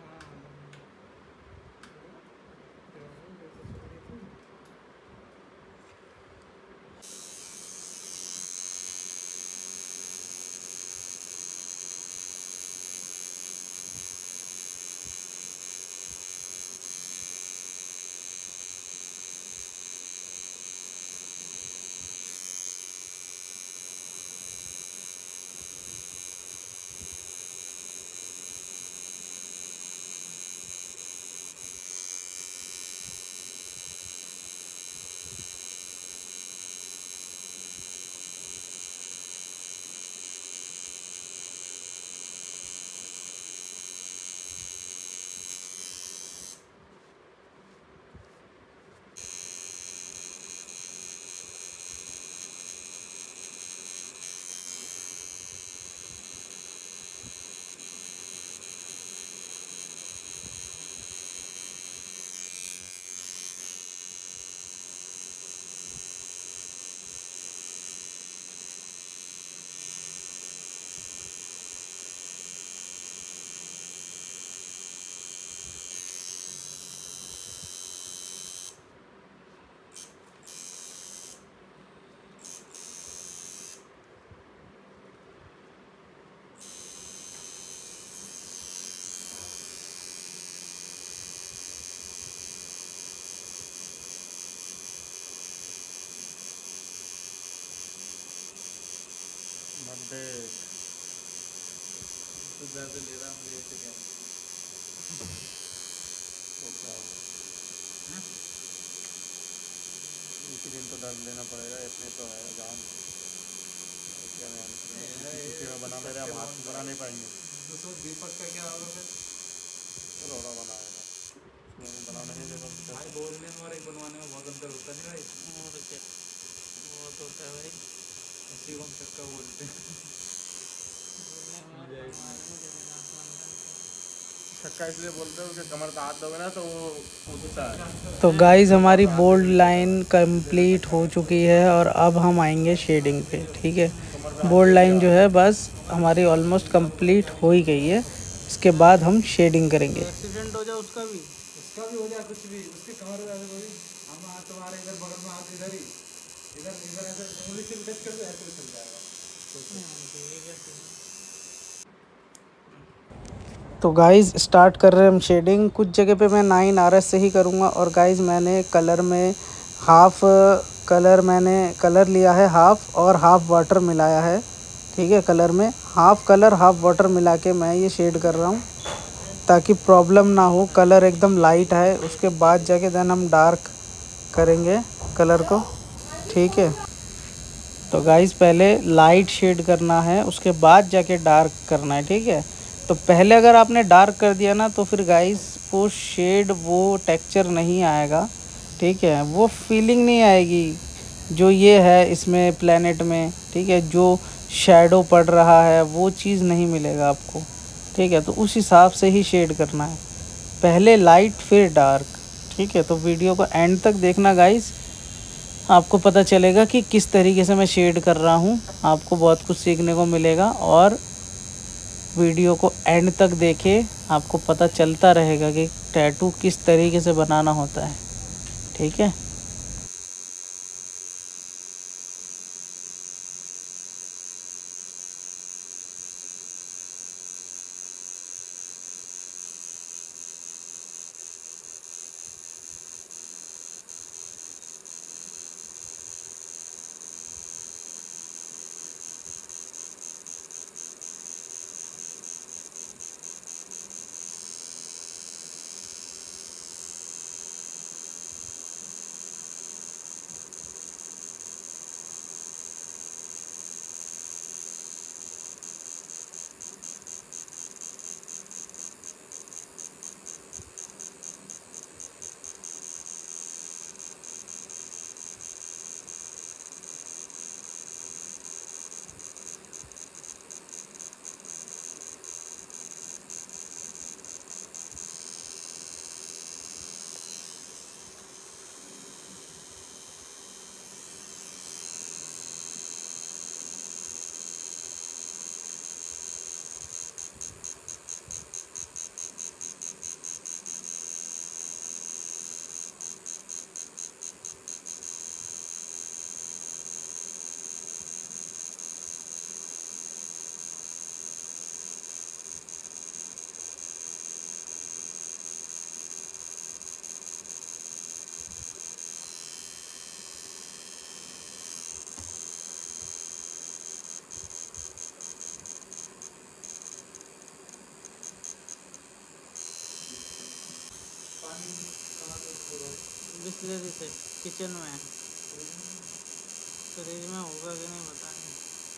नब्बे तो दर्द ले रहा मुझे ऐसे क्या तो क्या होगा? हैं? एक दिन तो दर्द लेना पड़ेगा, इतने तो है जान। क्या मैं किसी में बना मेरे हम हाथ में बना नहीं पाएंगे। तो सो दीपक का क्या होगा फिर रोड़ा बनाएगा उसमें बना नहीं देगा भाई बोलने में और एक बनवाने में बहुत अंतर होता नहीं भाई और क्या बहुत होता है भाई। इसी को हम चक्का बोलते हैं मजा आएगी। छक्का इसलिए बोलते हैं उसके कमर पे हाथ दोगे ना तो वो कूदता है। तो गाइस हमारी बोल्ड लाइन कंप्लीट हो चुकी है और अब हम आएंगे शेडिंग पे। ठीक है, बोल्ड लाइन जो है बस हमारी ऑलमोस्ट कंप्लीट हो ही गई है, इसके बाद हम शेडिंग करेंगे। एक्सीडेंट हो जाए उसका भी उसका भी हो जाए कुछ भी उसके कमर में ऐसे कोई हम हाथ तुम्हारे इधर बगल में हाथ इधर ही इधर इधर ऐसे उंगली से टच कर दो ऐसे भी चल जाएगा। तो गाइस स्टार्ट कर रहे हैं हम शेडिंग। कुछ जगह पे मैं नाइन आर एस से ही करूँगा। और गाइस मैंने कलर में हाफ कलर मैंने कलर लिया है हाफ और हाफ वाटर मिलाया है। ठीक है, कलर में हाफ कलर हाफ वाटर मिला के मैं ये शेड कर रहा हूँ ताकि प्रॉब्लम ना हो। कलर एकदम लाइट है, उसके बाद जाके देन हम डार्क करेंगे कलर को। ठीक है, तो गाइस पहले लाइट शेड करना है, उसके बाद जाके डार्क करना है। ठीक है, तो पहले अगर आपने डार्क कर दिया ना तो फिर गाइस वो शेड वो टेक्सचर नहीं आएगा। ठीक है, वो फीलिंग नहीं आएगी जो ये है इसमें प्लेनेट में। ठीक है, जो शैडो पड़ रहा है वो चीज़ नहीं मिलेगा आपको। ठीक है, तो उस हिसाब से ही शेड करना है, पहले लाइट फिर डार्क। ठीक है, तो वीडियो को एंड तक देखना गाइस, आपको पता चलेगा कि किस तरीके से मैं शेड कर रहा हूँ। आपको बहुत कुछ सीखने को मिलेगा और वीडियो को एंड तक देखे, आपको पता चलता रहेगा कि टैटू किस तरीके से बनाना होता है। ठीक है, बिस्लरी से किचन में फ्रिज में होगा कि नहीं पता नहीं।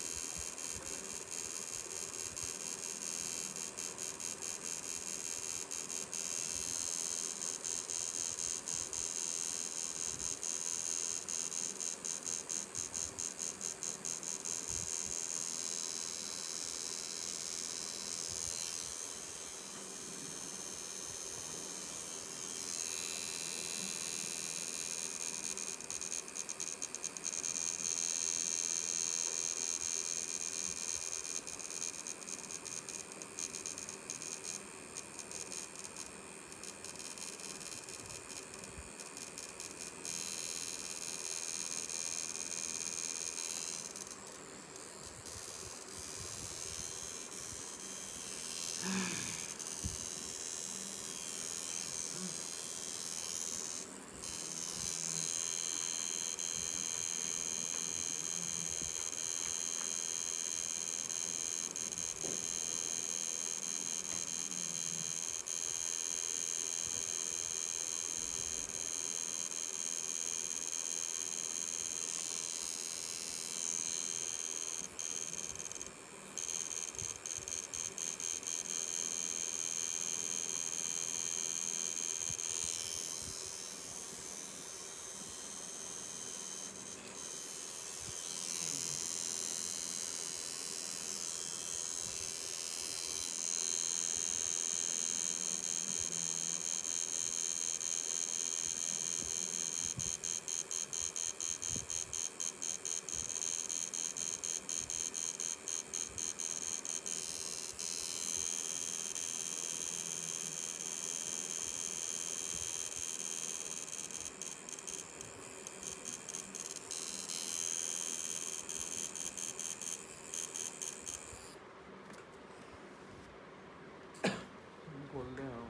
खोल दे हाँ।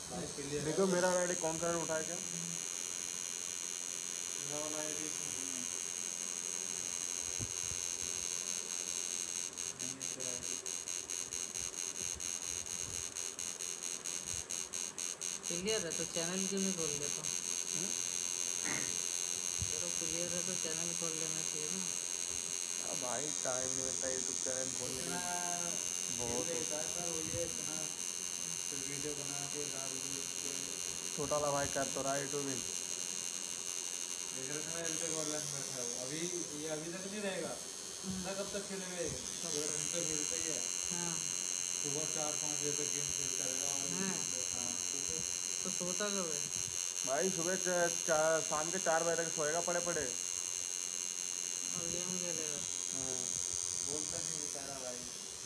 भाई क्लियर देखो मेरा आईडी कौन सा ने उठाया क्या? वाला आईडी नहीं है तेरा आईडी। क्लियर है तो चैनल क्यों नहीं खोल लेता? चलो क्लियर है तो चैनल खोल लेना चाहिए ना। अब भाई टाइम नहीं मिलता यूट्यूब चैनल खोलने के इतना लिए। बहुत पहले था सर वो ये इतना फिर वीडियो बना के डाल दी उसके छोटा वाला भाई कर तो रहा है यूट्यूब ही। देख रहे थे ना एलटेक ऑनलाइन बैठा है वो। अभी ये अभी तक नहीं रहेगा ना, कब तक खेलेगा ये? पूरा दिन तो खेलता ही है। हाँ सुबह चार पाँच बजे तक गेम खेलता रहेगा और हाँ। हाँ ठीक तो सोता कब है? भाई सुबह च- चा- शाम के चार बजे तक सोएगा पड़े पड़े। और गेम खेलेगा? हाँ। बोलता नहीं बेचारा भाई।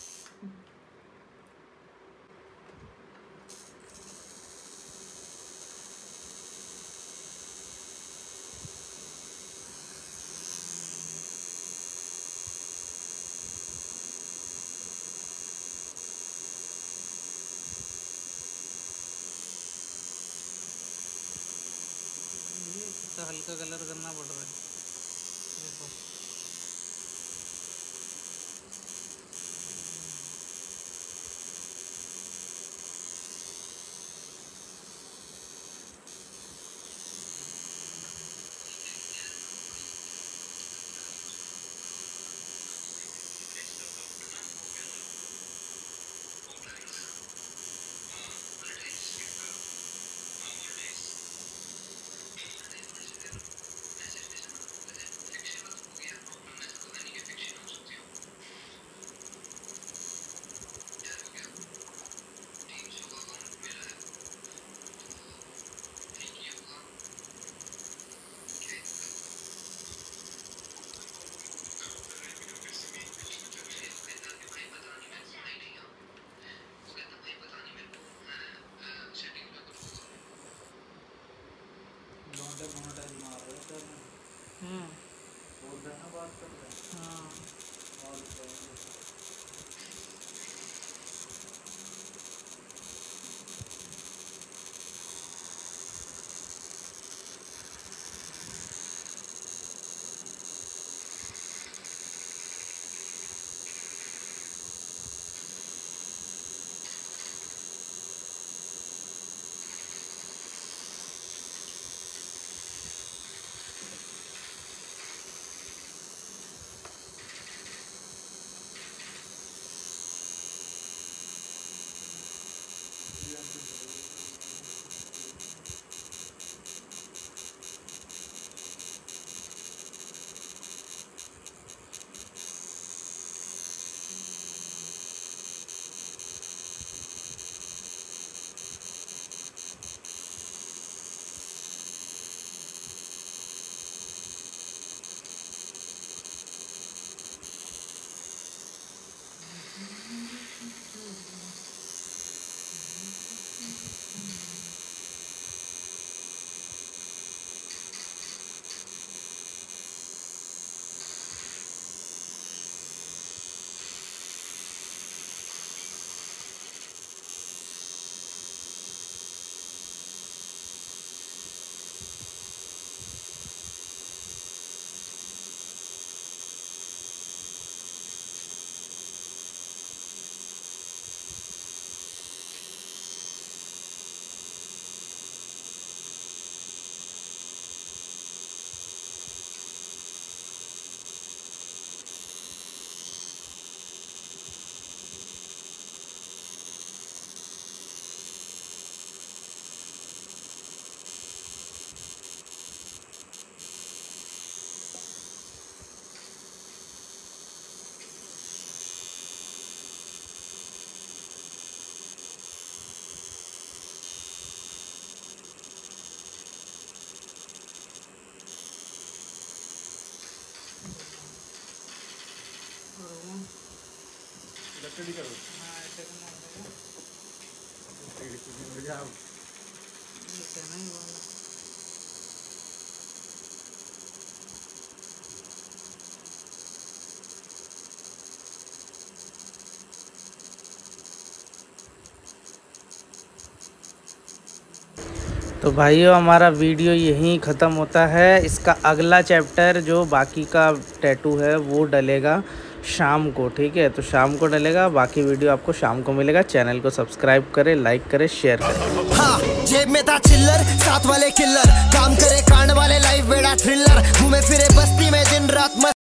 ये कितना हल्का कलर करना पड़ रहा है देखो। लौंडे मोनेटाइज मार रहे हैं सर। हम्म बोल रहे हैं ना, बात कर रहे हैं हाँ। और बताइए। लकड़ी करो हाँ ऐसे करना पड़ेगा। जाओ। ऐसे नहीं वाला तो भाइयों हमारा वीडियो यहीं ख़त्म होता है। इसका अगला चैप्टर जो बाकी का टैटू है वो डलेगा शाम को, ठीक है। तो शाम को डलेगा, बाकी वीडियो आपको शाम को मिलेगा। चैनल को सब्सक्राइब करें, लाइक करें, शेयर करें। हाँ, जेब में था चिल्लर, साथ वाले किल्लर, काम करे कांड वाले, लाइफ बेड़ा थ्रिलर, घूमे फिरे बस्ती में दिन रात।